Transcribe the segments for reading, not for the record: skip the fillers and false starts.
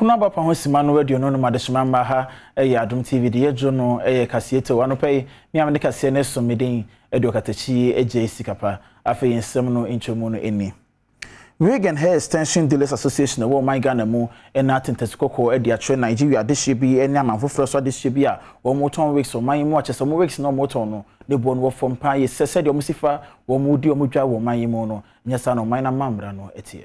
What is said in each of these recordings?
kuna ba pa ho sima no radio no no madesoma mba ha Adom TV de yejo no Kasiebo Tau At pay mi am de kase ne so medin katachi eje sikapa afa yensem no intwomu no eni Wig and Hair Extension Dealers Association wo my Ghana mu na tentesikoko de atwe Nigeria de shebi eni amanfoforo so de shebi a wo moton weeks o man mu ache so mo weeks no moton no de bo no from pa ye sese de o musifa wo mu di o mu dwa wo man mu no nyesa no man na mamra no etie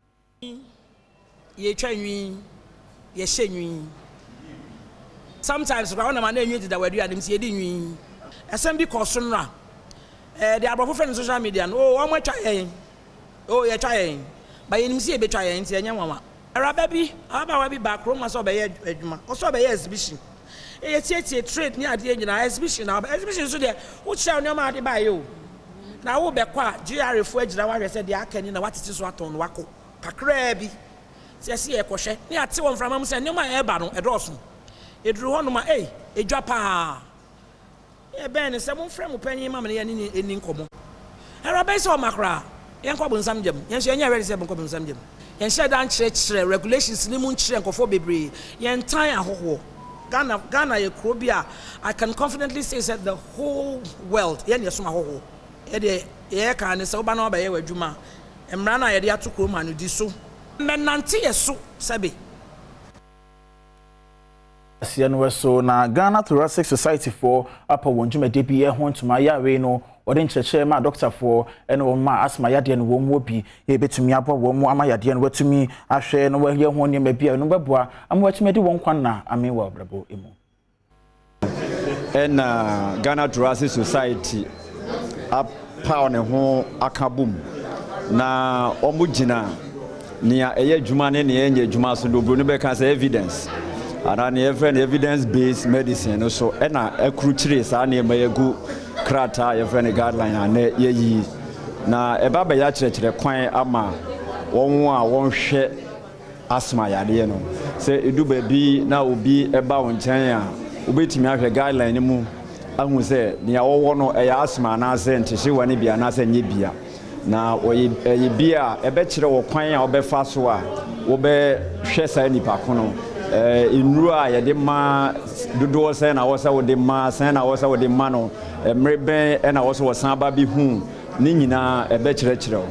ye twanwi ye hyenwi sometimes when man enwi did that we do adem se di nwi esem bi koso nra the abrofo friend social media no o mo twa yen o ye twa yen ba yenim se e be twa yen ti enya nwanwa araba bi aba wa bi back room so be ye adwuma o so be ye exhibition e tie trade ni ade nyina exhibition na exhibition so de wo kira no ma ade ba ye o na wo be kwa GR fo agira wa hwe se de akani na watete so aton no wako kakra bi se ye kohwe ni ate won frama mu se ne ma e ba no edoso eduru ho no ma edwa pa e ben se mo frɛ mo panyin ma me ne ni eni nkomo era be se o makra yen ko bonsam jam yen hye enya ready se bon ko bonsam jam yen hye dan kyerɛ regulations ni mu nkyerɛ nkofo bebre yen tan ahoho Ghana ye kro bia I can confidently say that the whole world yen ye soma ahoho e de ye ka ne se oba na oba ye wadwuma emra na ye de atokro ma no di so menante ye so sabe Asiano so na Ghana Thoracic Society for upper wonjume debi e ho ntuma ya we no ode ncheche ma doctor for eno ma asma yade no wo mu obi e betumi abo wo mu ama yade no watumi ahwe no ye ho ne ma bia no beboa ama watumi de won kwan na ame wa brabo emu Ghana Thoracic Society apa ne ho akabum na omugina nia eye djuma ne enye djuma so do bro no be kan say evidence and evidence based medicine so na ekruchire sa na emayagu krata ye friend guideline na yeyi na eba ba ya kyerɛkyerɛ kwan ama wɔn a wɔnhwɛ asma yade no sɛ edu ba bi na obi eba wo nkyɛn a obetimi ahwɛ guideline mu ahu sɛ nia wɔwɔ no ɛyɛ asma na sɛ ntehye wɔ ne bia na sɛ nye bia na oyi bia ɛbɛkyerɛ wɔ kwan a wɔbɛfa so a wɔbɛhwɛ saa nipa kono inura ya de ma dodo se na wo se wo de ma se na wo se wo de ma no mreben e na wo se wo san ba bi hu ni nyina e be kyerɛkyerɛ wo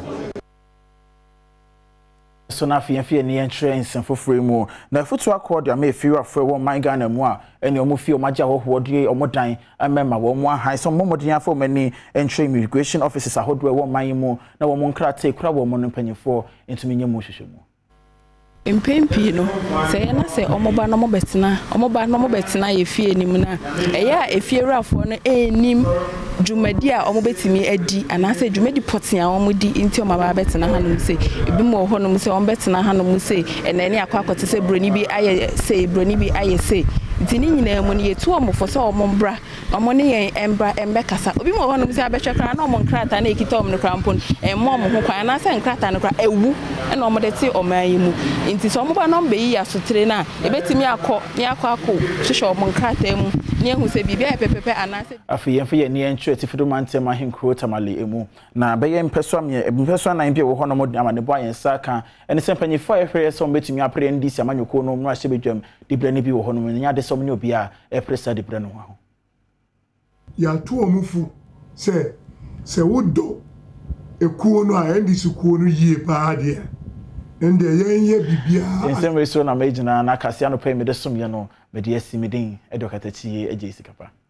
so na fie ni entrance foforo mu na futu accord ya me fiwa fo wo man Ghana mu a ene omo fie omaja hoho de omo dan amema wo mu ahan so momodin afo mani entry immigration offices ahodo wo man mu na wo mo nkrate kura wo mo mpanyefo ntumi nyemu hwehwɛ mu Impempi no say na say omoba no mobetina ye fie nim na eya efie rafo no enim dwumadi a omobetimi adi ana say dwumadi potia omodi nti omaba betina hanom say ebi mo ho nom say ombetina hanom say enani akwakote say broni bi aye say broni bi aye say ntini nyina mu ne yetu omofo say omombra omone yen embra embekasa obi mo ho nom say abetwe kra na omonkrata na ekita omne krampon emmom ho kwan na say nkrata no kra ewu na omodete oman mu nti so omoba no mbe yi asotre na ebetimi akọ hwehwe omonkrata mu ne ehu se bibia pepepe anase afi yemfe ye ne entwe tifido mantem ahenkro tamale emu na be ye mpeso anan bia wo ho no modin amane bo ayensa ka ene sempanyifo ehwe so betimi apre ndisi amanyoko no no ahye bedwam dibrane bi wo ho no nya de so mne obi a epresa dibrane ho ya to omufu se wodo ekuo no a ndisi kuo no yie pa de ende yenye bibia ensem so na magina na Kasiebo pay me de som ye no me de asi medin katachi eje sikapa